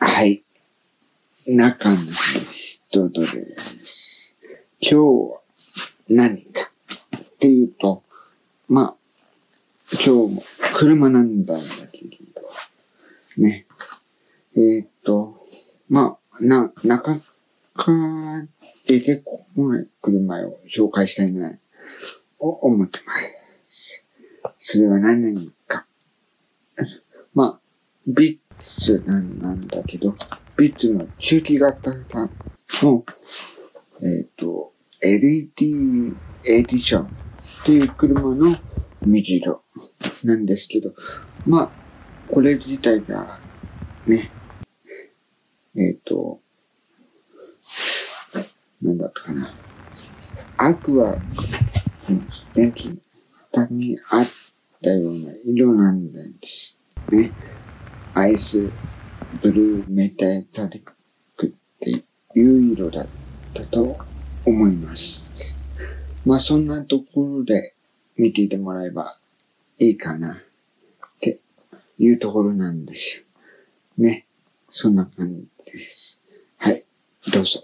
はい。中の人とです。今日は何かっていうと、今日も車なんだけど、ね。なかなか出てこない車を紹介したいな、と思ってます。それは何か。ビッツなんだけど、ビッツの中期型の、LED エディションっていう車の水色なんですけど、これ自体がね、なんだったかな。アクアの電気の下にあったような色なんですね。アイスブルーメタリックっていう色だったと思います。そんなところで見ていてもらえばいいかなっていうところなんですよ。ね。そんな感じです。はい。どうぞ。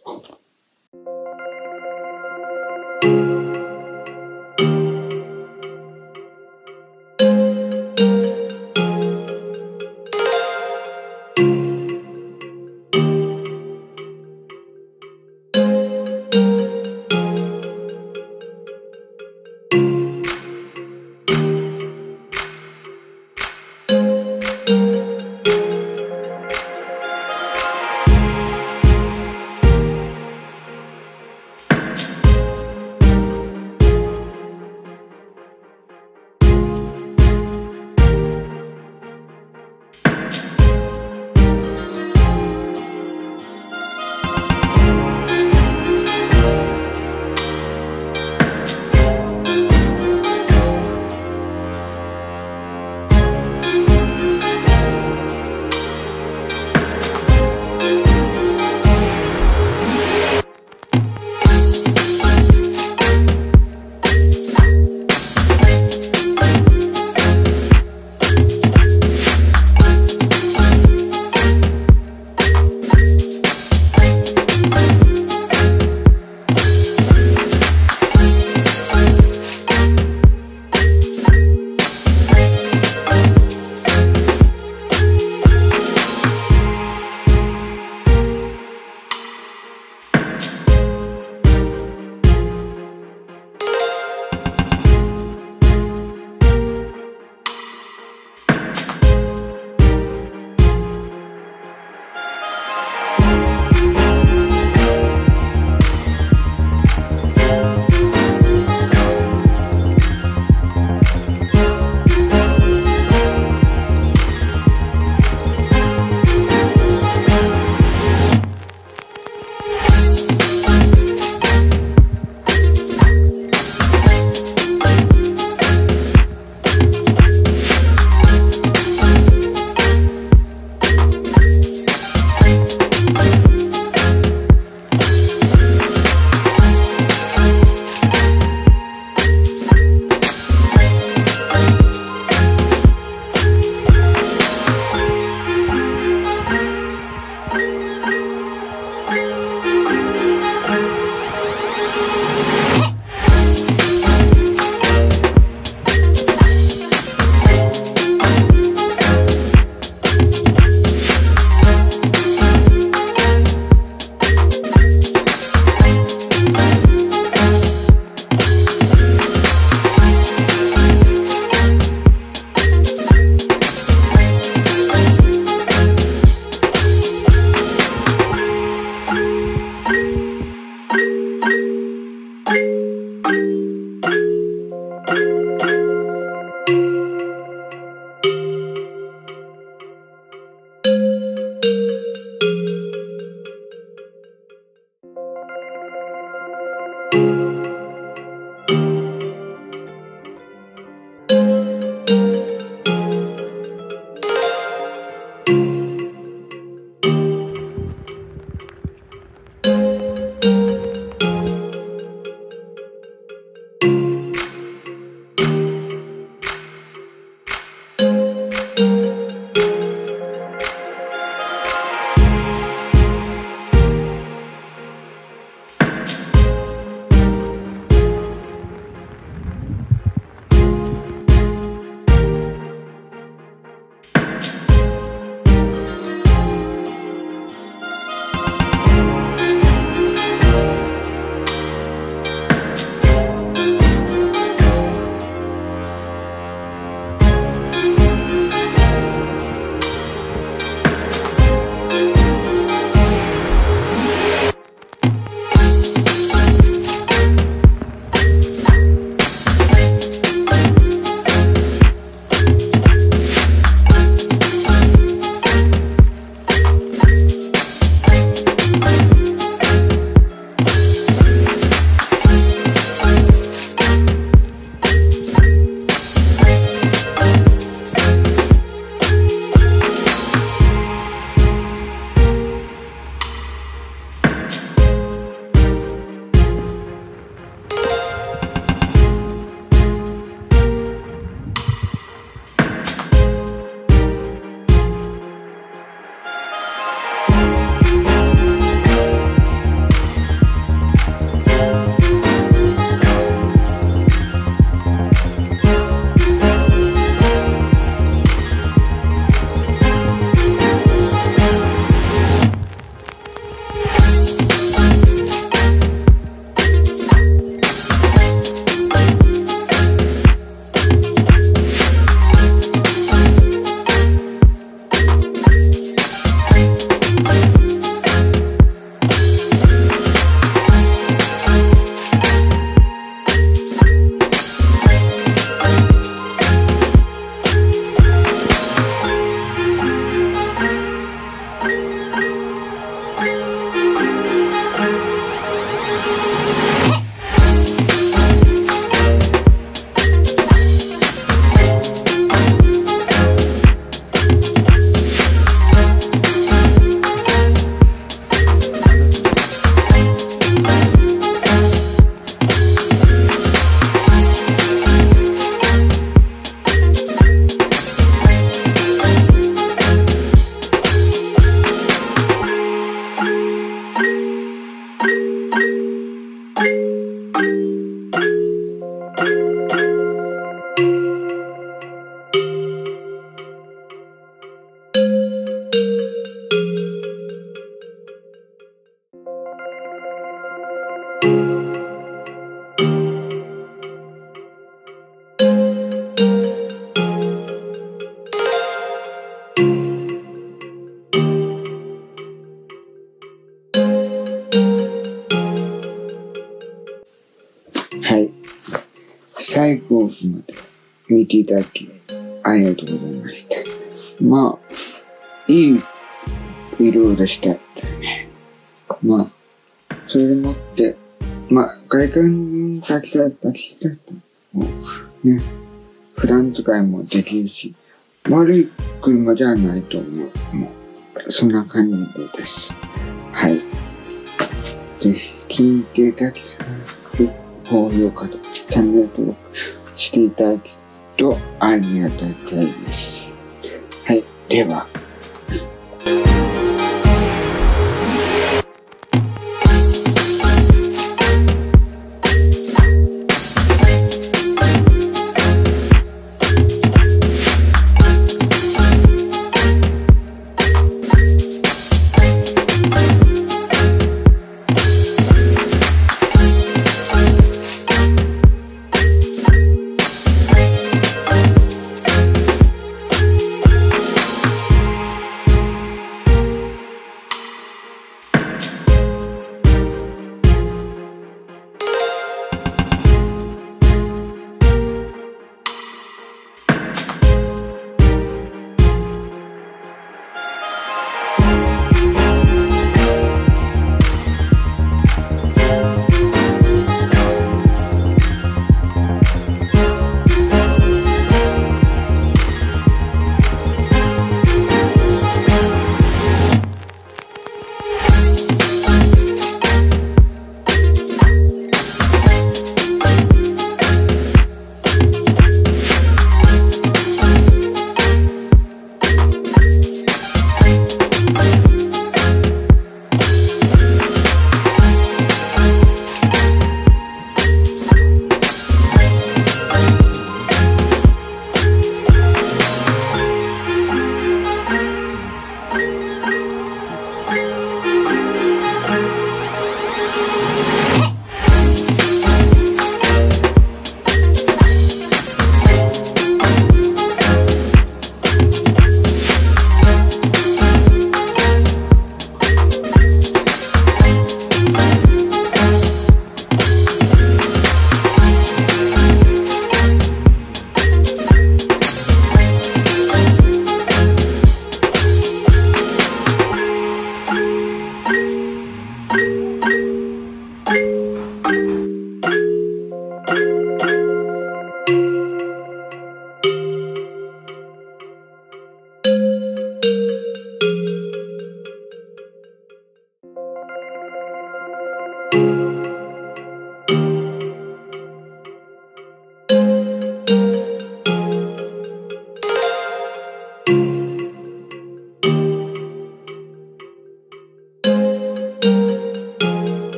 最後まで見ていただき、ありがとうございました。まあ、いい色でしたよね。まあ、それでもって、まあ、外観だけだったら、もう、ね、普段使いもできるし、悪い車ではないと思う。もう、そんな感じです。はい。ぜひ、聞いていただきたい。高評価とチャンネル登録していただくとありがたいです。はい。では。